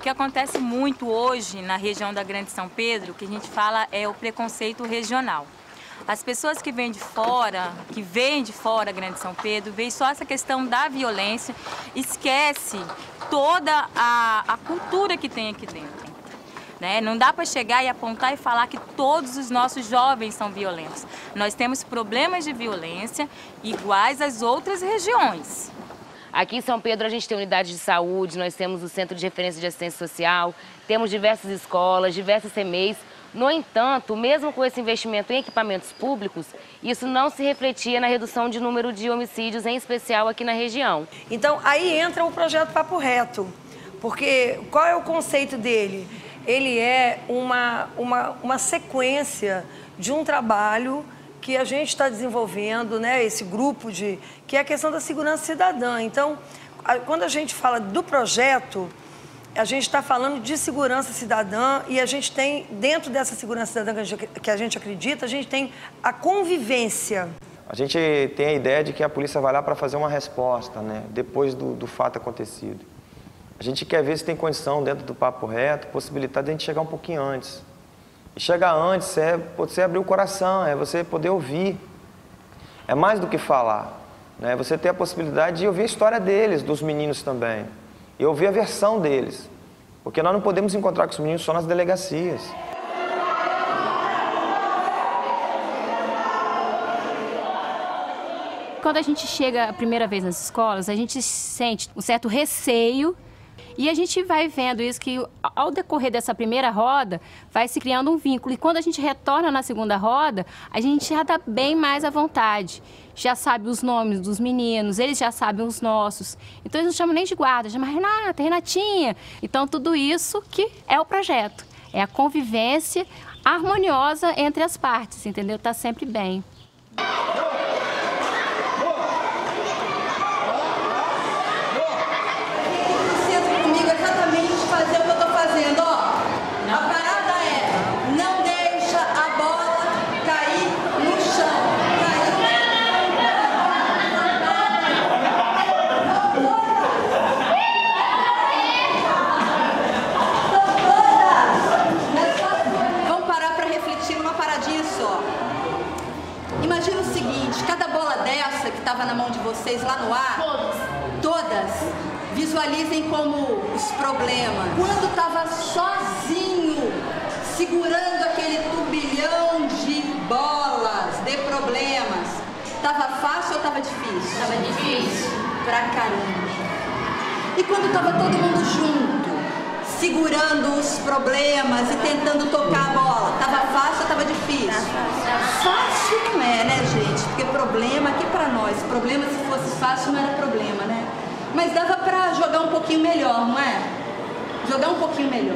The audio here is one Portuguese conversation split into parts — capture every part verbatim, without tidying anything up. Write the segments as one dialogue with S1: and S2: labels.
S1: que acontece muito hoje na região da Grande São Pedro, que a gente fala é o preconceito regional. As pessoas que vêm de fora, que vêm de fora Grande São Pedro, veem só essa questão da violência, esquece toda a, a cultura que tem aqui dentro. Né? Não dá para chegar e apontar e falar que todos os nossos jovens são violentos. Nós temos problemas de violência iguais às outras regiões.
S2: Aqui em São Pedro a gente tem unidade de saúde, nós temos o Centro de Referência de Assistência Social, temos diversas escolas, diversas C M E Is. No entanto, mesmo com esse investimento em equipamentos públicos, isso não se refletia na redução de número de homicídios, em especial aqui na região.
S3: Então, aí entra o projeto Papo Reto, porque qual é o conceito dele? Ele é uma, uma, uma sequência de um trabalho que a gente está desenvolvendo, né, esse grupo de... que é a questão da segurança cidadã. Então, a, quando a gente fala do projeto, a gente está falando de segurança cidadã e a gente tem, dentro dessa segurança cidadã que a gente, que a gente acredita, a gente tem a convivência.
S4: A gente tem a ideia de que a polícia vai lá para fazer uma resposta, né, depois do, do fato acontecido. A gente quer ver se tem condição, dentro do Papo Reto, possibilidade de a gente chegar um pouquinho antes. E chegar antes é você abrir o coração, é você poder ouvir. É mais do que falar, né? Você ter a possibilidade de ouvir a história deles, dos meninos também. E ouvir a versão deles. Porque nós não podemos encontrar com os meninos só nas delegacias.
S5: Quando a gente chega a primeira vez nas escolas, a gente sente um certo receio. E a gente vai vendo isso, que ao decorrer dessa primeira roda, vai se criando um vínculo. E quando a gente retorna na segunda roda, a gente já está bem mais à vontade. Já sabe os nomes dos meninos, eles já sabem os nossos. Então eles não chamam nem de guarda, chamam Renata, Renatinha. Então tudo isso que é o projeto. É a convivência harmoniosa entre as partes, entendeu? Está sempre bem.
S6: Imagina o seguinte, cada bola dessa que estava na mão de vocês lá no ar, todas, todas visualizem como os problemas. Quando estava sozinho, segurando aquele turbilhão de bolas, de problemas, estava fácil ou estava difícil?
S5: Estava difícil.
S6: Pra caramba. E quando estava todo mundo junto, segurando os problemas e tentando tocar a bola, estava fácil ou estava difícil? Fácil não é, né, gente? Porque problema aqui pra nós, problema se fosse fácil não era problema, né? Mas dava pra jogar um pouquinho melhor, não é? Jogar um pouquinho melhor.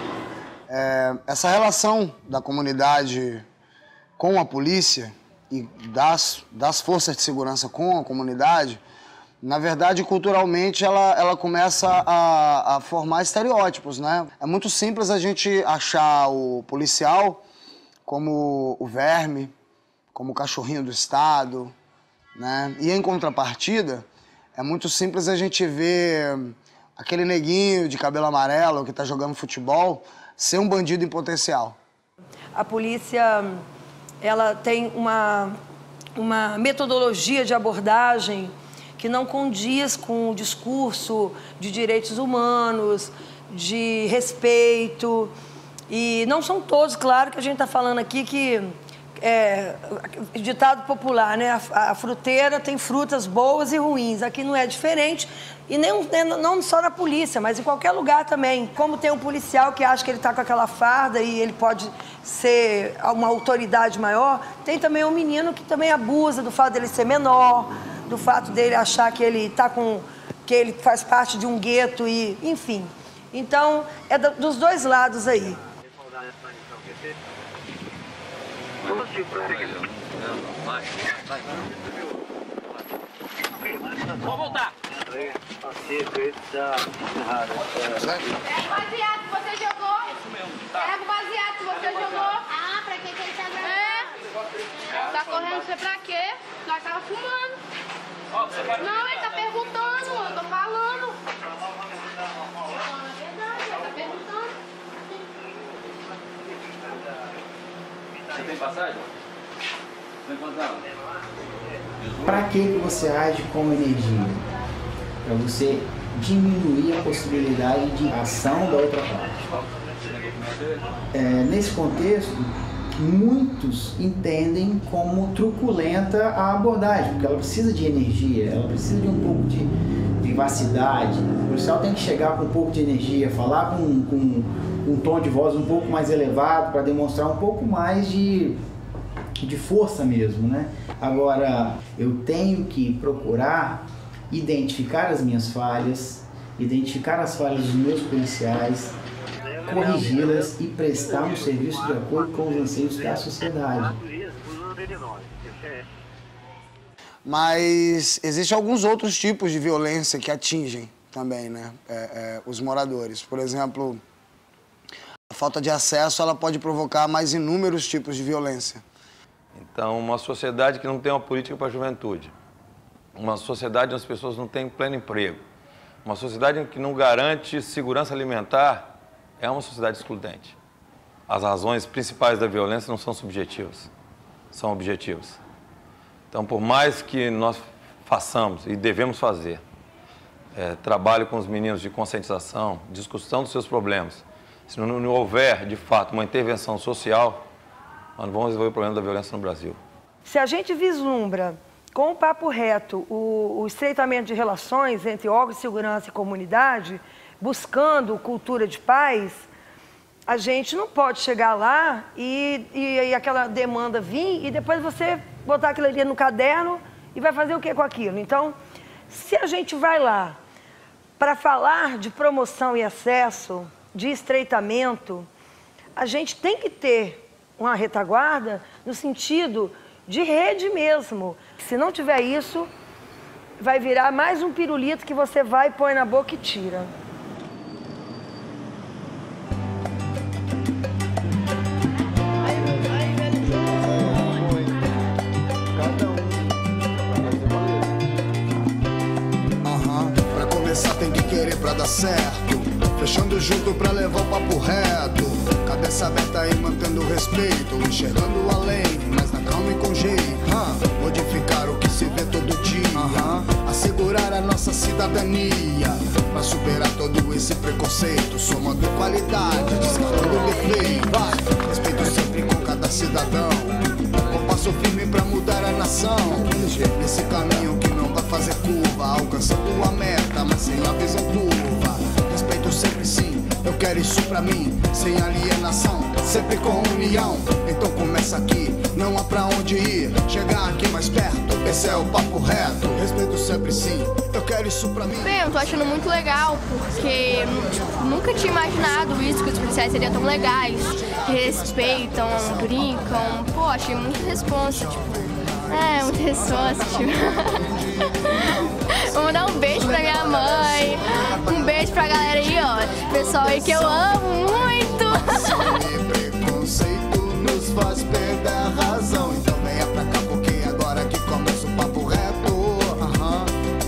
S7: É, essa relação da comunidade com a polícia e das, das forças de segurança com a comunidade, na verdade, culturalmente, ela, ela começa a, a formar estereótipos, né? É muito simples a gente achar o policial como o verme, como o cachorrinho do Estado, né? E em contrapartida, é muito simples a gente ver aquele neguinho de cabelo amarelo que está jogando futebol ser um bandido em potencial.
S3: A polícia, ela tem uma, uma metodologia de abordagem que não condiz com o discurso de direitos humanos, de respeito. E não são todos, claro, que a gente está falando aqui que é ditado popular, né? A, a fruteira tem frutas boas e ruins. Aqui não é diferente, e nem, não só na polícia, mas em qualquer lugar também. Como tem um policial que acha que ele está com aquela farda e ele pode ser uma autoridade maior, tem também um menino que também abusa do fato dele ser menor, do fato dele achar que ele tá com, que ele faz parte de um gueto e, enfim. Então, é do, dos dois lados aí.
S8: Vou voltar.
S9: Pega o baseado que você jogou. Pega o baseado que você jogou. Ah, pra que que ele tá gravando? É. Tá correndo você pra quê? Nós tava fumando. Não, ele tá perguntando, eu tô falando. É verdade, ele tá perguntando.
S8: tem passagem? Tem quanto?
S10: Para que você age como energia? Para você diminuir a possibilidade de ação da outra parte. É, nesse contexto, muitos entendem como truculenta a abordagem, porque ela precisa de energia, ela precisa de um pouco de vivacidade. O policial tem que chegar com um pouco de energia, falar com, com um tom de voz um pouco mais elevado para demonstrar um pouco mais de, de força mesmo, né? Agora, eu tenho que procurar identificar as minhas falhas, identificar as falhas dos meus policiais, corrigi-las e prestar um serviço de acordo com os anseios da sociedade.
S7: Mas existem alguns outros tipos de violência que atingem também, né, é, é, os moradores. Por exemplo, a falta de acesso ela pode provocar mais inúmeros tipos de violência.
S11: Então, uma sociedade que não tem uma política para a juventude, uma sociedade onde as pessoas não têm pleno emprego, uma sociedade que não garante segurança alimentar, é uma sociedade excludente. As razões principais da violência não são subjetivas, são objetivas. Então, por mais que nós façamos e devemos fazer, é, trabalho com os meninos de conscientização, discussão dos seus problemas, se não, não houver, de fato, uma intervenção social, nós não vamos resolver o problema da violência no Brasil.
S3: Se a gente vislumbra com o papo reto o, o estreitamento de relações entre órgãos de segurança e comunidade, buscando cultura de paz, a gente não pode chegar lá e, e, e aquela demanda vir e depois você botar aquilo ali no caderno e vai fazer o que com aquilo? Então, se a gente vai lá para falar de promoção e acesso, de estreitamento, a gente tem que ter uma retaguarda no sentido de rede mesmo. Se não tiver isso, vai virar mais um pirulito que você vai, põe na boca e tira.
S7: Tem que querer pra dar certo, fechando junto pra levar o papo reto, cabeça aberta e mantendo o respeito, enxergando além, mas na calma e com jeito, uh, modificar o que se vê todo dia, uh-huh. assegurar a nossa cidadania, pra superar todo esse preconceito, somando qualidade, descartando defeito, vai, respeito sempre com cada cidadão, um passo firme pra mudar a nação, nesse caminho que não vai fazer curva, alcançando a meta, mas sem a visão curva. Respeito sempre sim, eu quero isso pra mim, sem alienação, sempre com união. Então começa aqui, não há pra onde ir, chegar aqui mais perto, esse é o papo reto. Respeito sempre sim, eu quero isso pra mim.
S9: Bem, eu tô achando muito legal, porque tipo, nunca tinha imaginado isso, que os policiais seriam tão legais, que respeitam, brincam. Pô, achei muito responsa, tipo... É, muito responsa, tipo... Vou mandar um beijo pra minha mãe, um beijo pra galera aí, ó, pessoal aí que eu amo muito.
S7: Preconceito nos faz perder a razão, então venha pra cá porque agora que começa o papo reto. Uhum.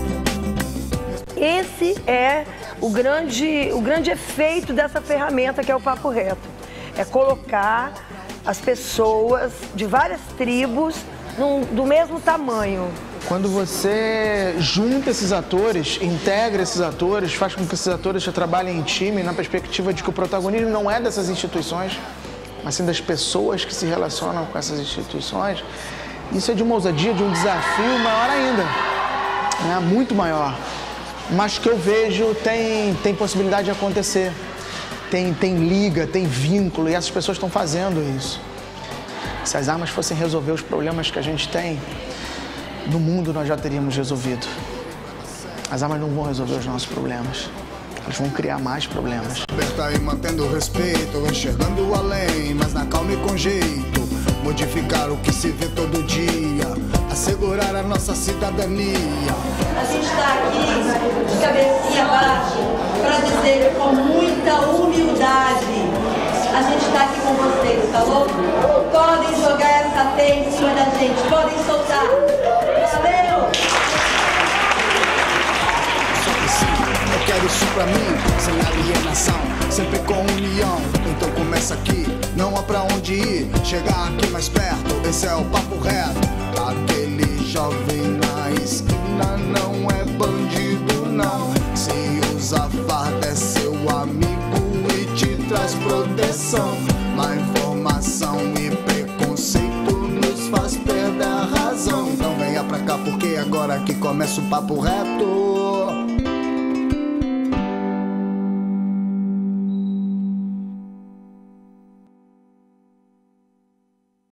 S3: Esse é o grande, o grande efeito dessa ferramenta que é o papo reto. É colocar as pessoas de várias tribos num, do mesmo tamanho.
S12: Quando você junta esses atores, integra esses atores, faz com que esses atores já trabalhem em time, na perspectiva de que o protagonismo não é dessas instituições, mas sim das pessoas que se relacionam com essas instituições, isso é de uma ousadia, de um desafio maior ainda, né? Muito maior, mas que eu vejo tem, tem possibilidade de acontecer, tem, tem liga, tem vínculo, e essas pessoas estão fazendo isso. Se as armas fossem resolver os problemas que a gente tem, no mundo nós já teríamos resolvido. As armas não vão resolver os nossos problemas. Elas vão criar mais problemas.
S7: Aberta e mantendo o respeito, enxergando além, mas na calma e com jeito. Modificar o que se vê todo dia, assegurar a nossa cidadania.
S6: A gente está aqui de cabecinha baixa para dizer com muita humildade, a gente está aqui com vocês, tá louco? Podem jogar essa teia em cima da gente, podem soltar. Valeu!
S7: Eu quero isso pra mim, sem alienação, sempre com união. Então começa aqui, não há pra onde ir, chegar aqui mais perto, esse é o papo reto. Aquele jovem na esquina não é bandido não, se usa farda é seu amigo e te traz proteção. Má informação e preconceito nos faz perder a razão. Então venha pra cá porque agora que começa o papo reto.